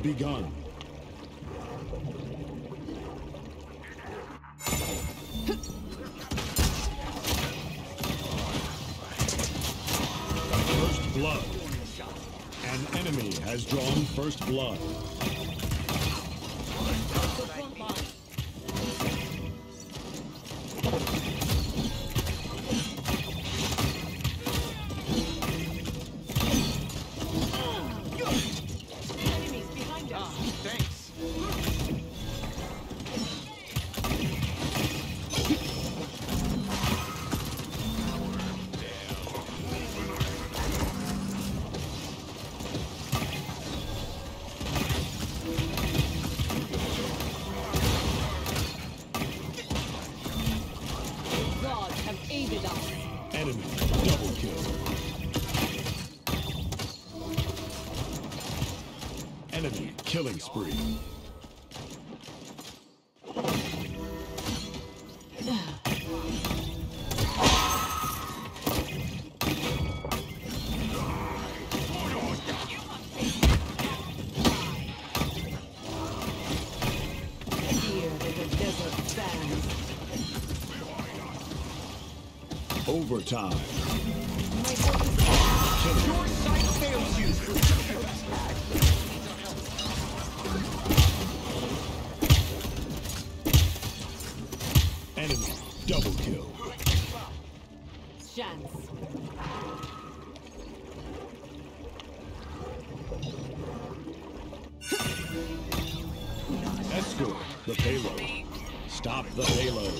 begun. First blood. An enemy has drawn first blood. Enemy double kill. Enemy killing spree. Overtime. Your sight fails you. Enemy double kill. Chance. Escort the payload. Stop the payload.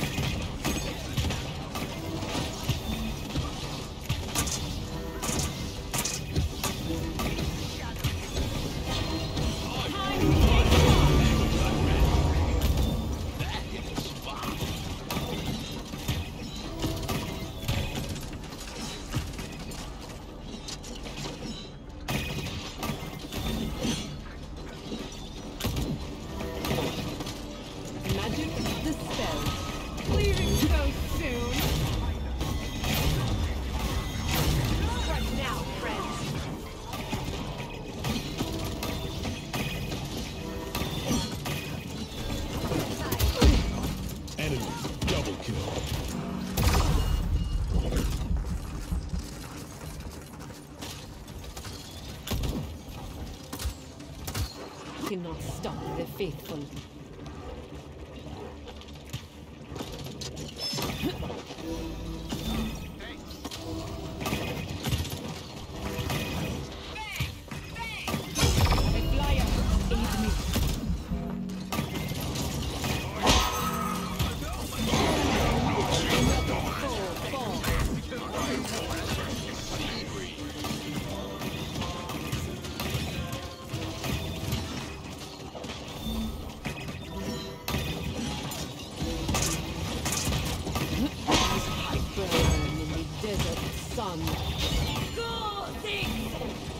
Magic the spell. Leaving so soon. Strike now, friends. Enemy double kill. Cannot stop the faithful. Sun. Go, six.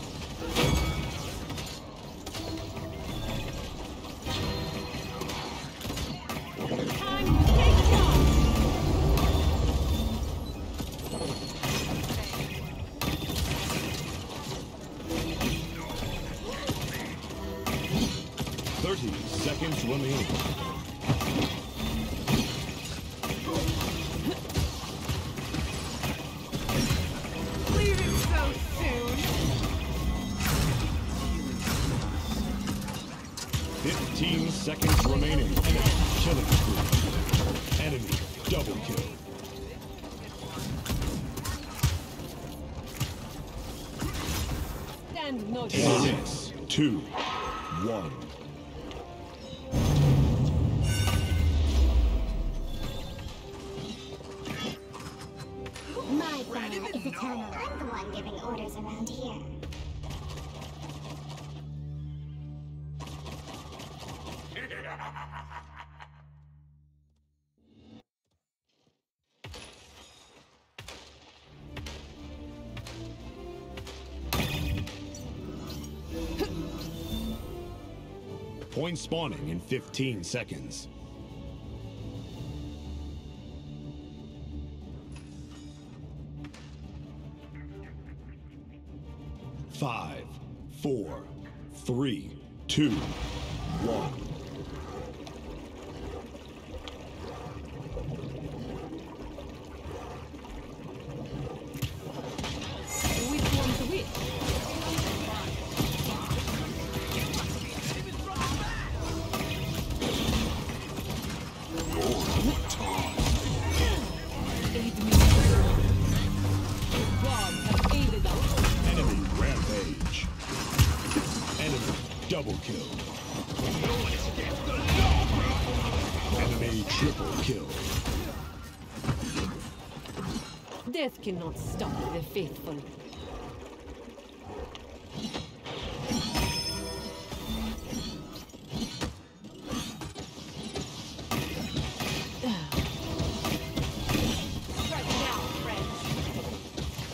Time to take charge. Seconds remaining. Leaving so soon. 15 seconds remaining. Enemy killing spree. Enemy double kill. Stand no chance. 6, 2, 1. My plan is eternal. I'm the one giving orders around here. Point spawning in 15 seconds. Five, 4, 3, 2, 1. Which one's which? Aid me. The gods have aided us. Enemy rampage. Enemy double kill. Enemy triple kill. Death cannot stop the faithful. Strike now, friends.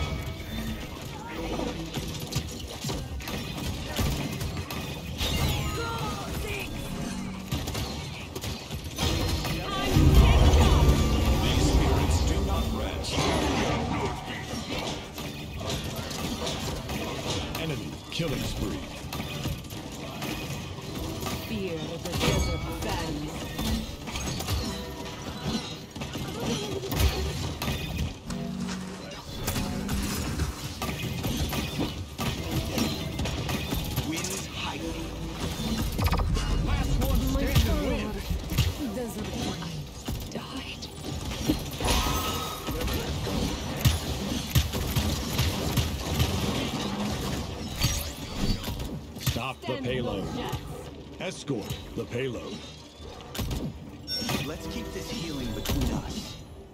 These spirits do not rest. Enemy killing spree. Fear the desert sands. Winds hiding. My sword, desert I died. Stop the Stand payload. low, Jets. Escort the payload. Let's keep this healing between us.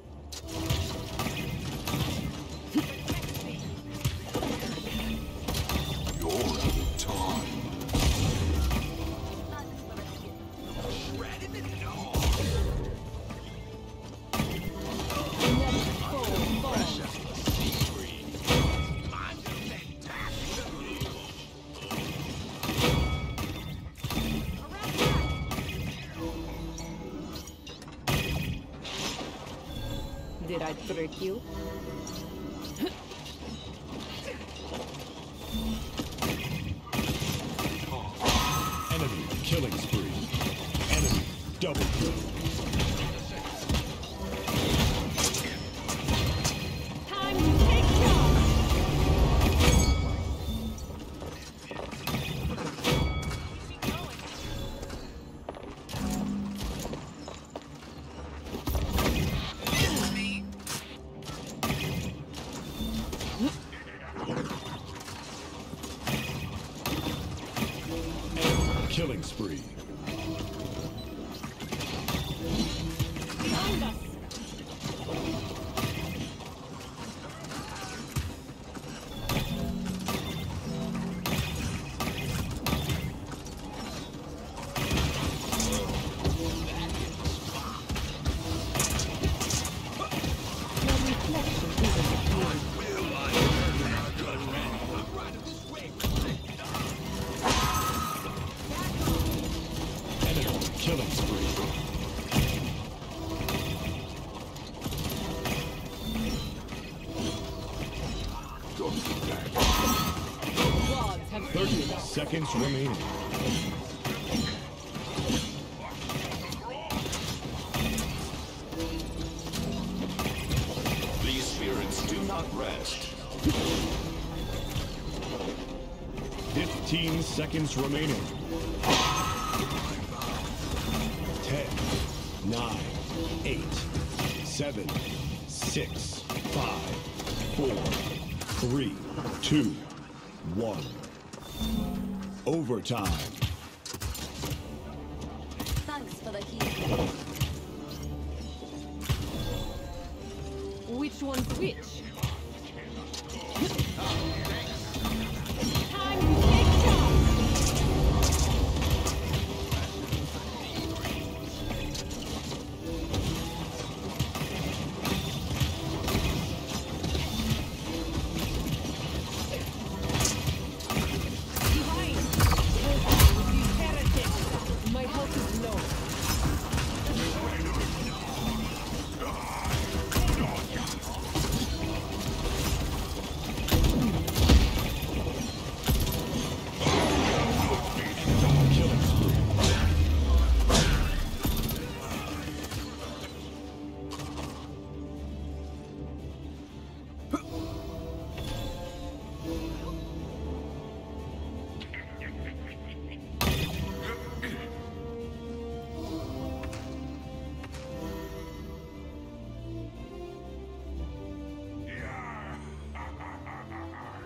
You're out of time. Let it fall. Did I trick you? Enemy killing spree. Enemy double kill. Time to take charge! Enemy killing spree. Behind us! Your reflection isn't appealing. Enemy killing spree. Gods have 30 aided us. seconds remaining. These spirits do not rest. 15 seconds remaining. 10, 9, 8, 7, 6, 5, 4, 3, 2, 1. Overtime. Thanks for the heal. Which one's which? Time to take charge! Divine! With these heretics! My health is low.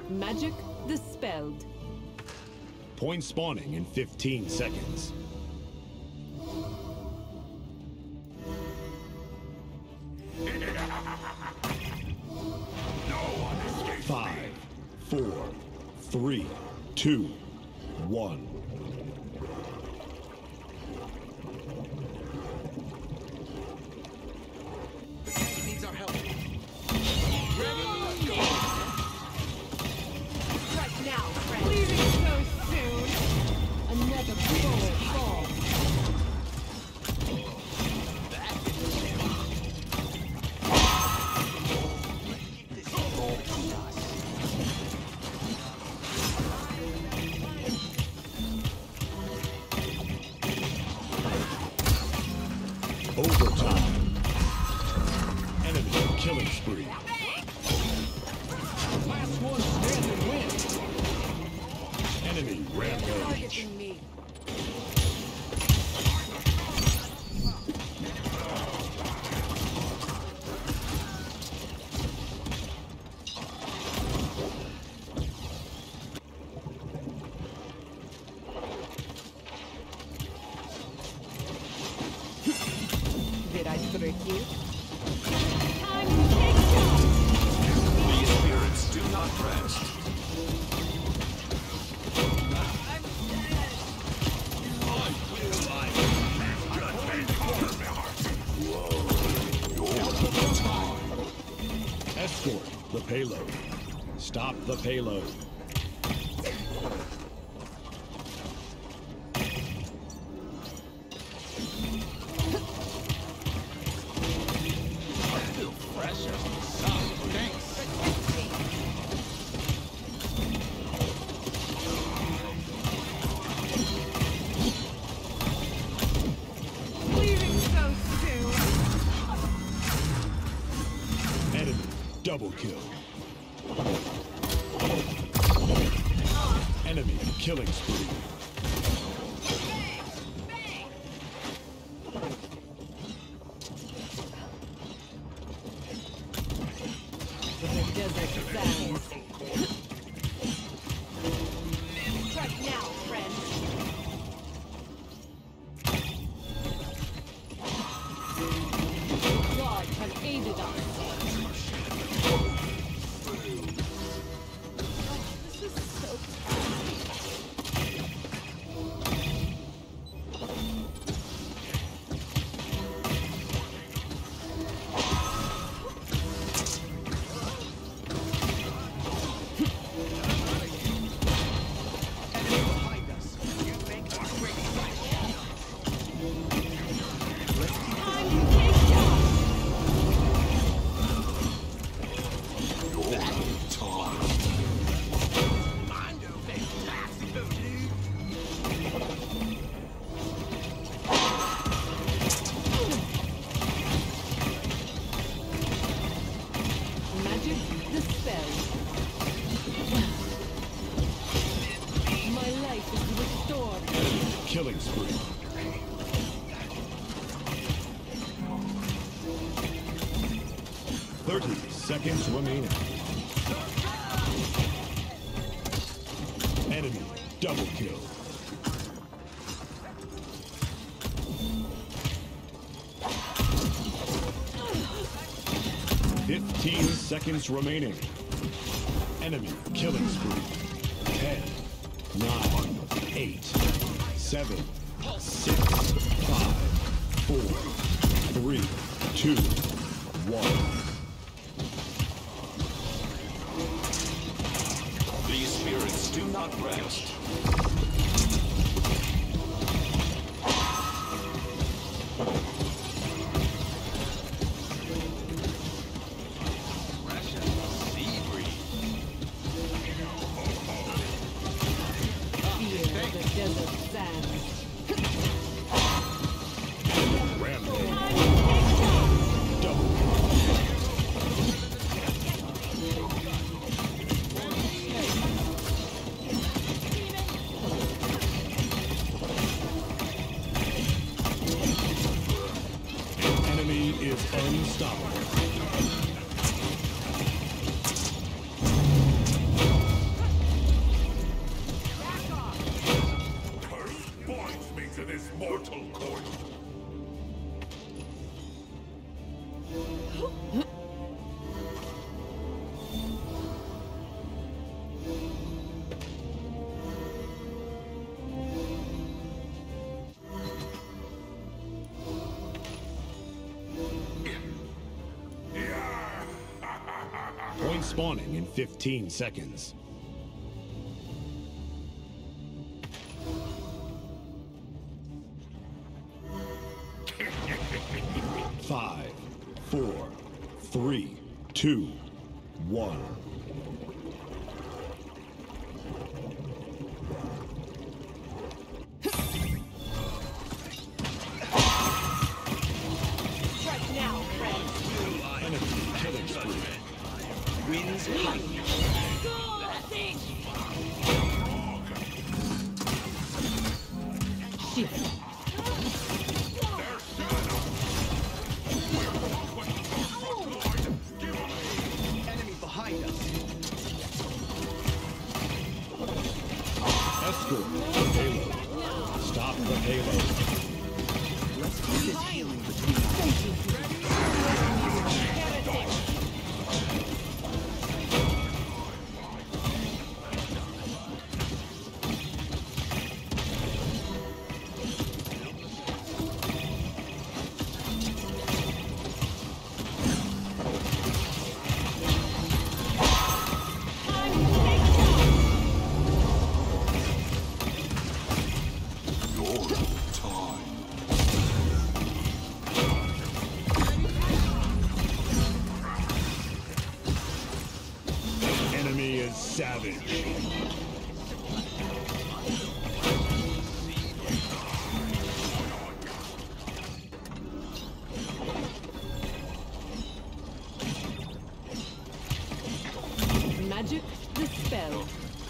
Magic dispelled. Point spawning in 15 seconds. 5, 4, 3, 2, 1. Needs our help. Right now, friend. Leaving so soon. Another bullet fall. Overtime. Enemy killing spree. Last one standing wins. Enemy rampage. Targeting me. Did I trick you? Time to take shots! These spirits do not rest. Escort the payload. Stop the payload. Leaving so soon. Enemy double kill. Enemy killing spree. The desert sands. Strike now, friend. Gods have aided us. This is so tasty. 30 seconds remaining. Enemy double kill. Fifteen seconds remaining. Enemy killing spree. 10, 9, 8, 7, 6, 5, 4, 3, 2, 1. These spirits do not rest. Enemy is unstoppable. spawning in 15 seconds. 5, 4, 3, 2, 1. Strike now, friends. Enemy killing spree. Wins height. Shift. Enemy behind us. Escort the payload. Stop the payload. Let's keep this healing between us. Enemy is savage. Magic the spell.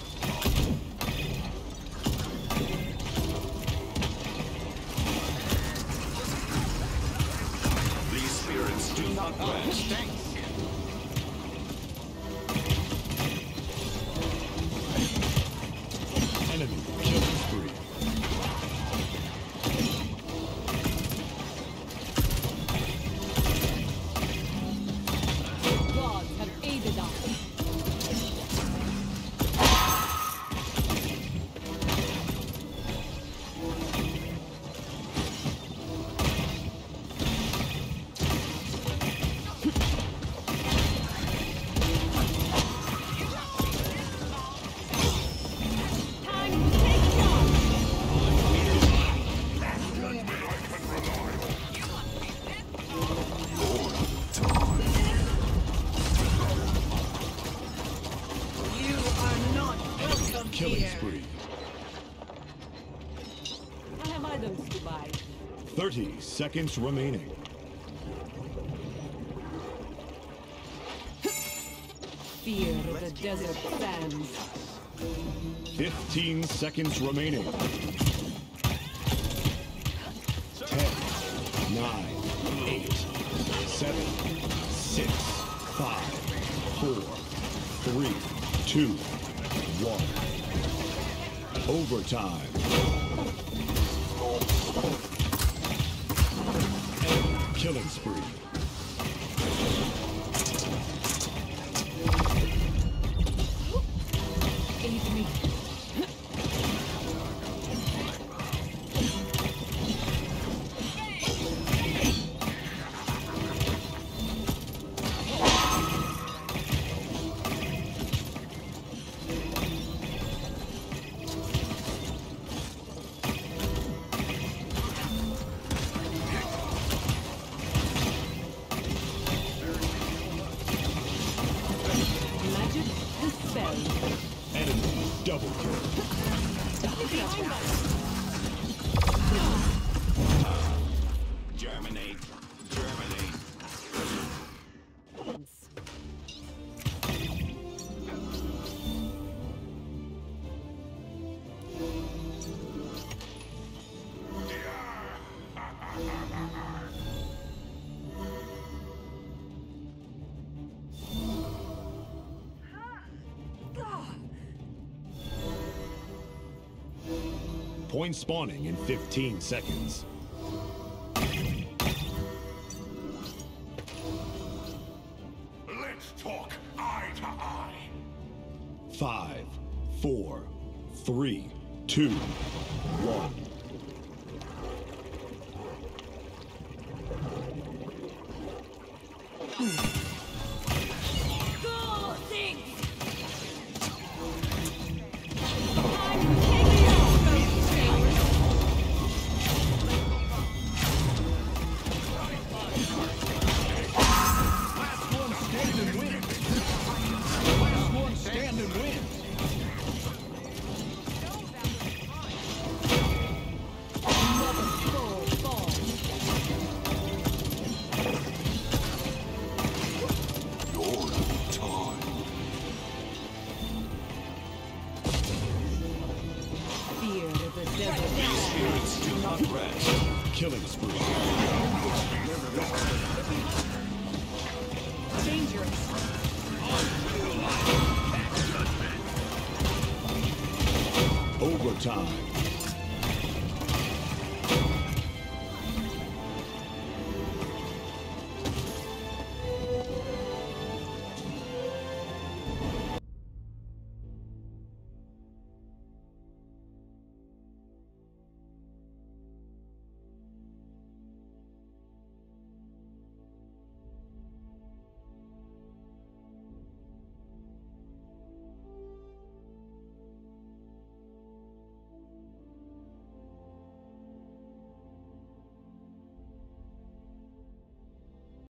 These spirits do not rest. Enemy killing spree. Gods have aided us. Time to take charge. You are not welcome Killing here. spree. I have items to buy. 30 seconds remaining. Fear the desert sands. 15 seconds remaining. 10, 9, 8, 7, 6, 5, 4, 3, 2, 1. Overtime. Enemy killing spree. Aid me. Magic the spell. Enemy double kill. Germinate. Germinate. Point spawning in 15 seconds. Let's talk eye to eye. 5, 4, 3, 2, 1. Go, time.